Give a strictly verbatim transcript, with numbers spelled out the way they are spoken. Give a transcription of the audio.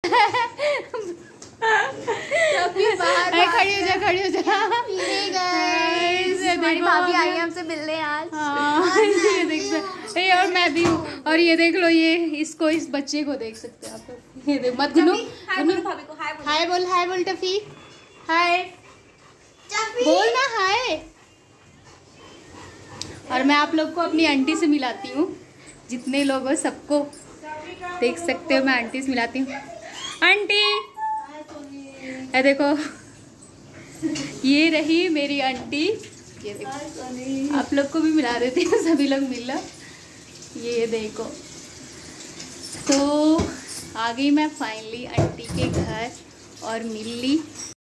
खड़ी हो जा, खड़ी हो जा। हमारी भाभी आई है हमसे मिलने आज। हाँ, ये देख सकते हैं, और मैं भी हूँ। और ये देख लो, ये इसको, इस बच्चे को देख सकते हैं आप। ये देख, मत गुनो, हाय बोल, हाय बोल टफी, हाय बोल ना, हाय। और मैं आप लोग को अपनी आंटी से मिलाती हूँ, जितने लोग हो सबको देख सकते हो, मैं आंटी से मिलाती हूँ। आंटी, ये देखो, ये रही मेरी आंटी। ये देखो, आप लोग को भी मिला देती हूँ, सभी लोग मिल लो। ये देखो, तो आ गई मैं फाइनली आंटी के घर और मिल ली।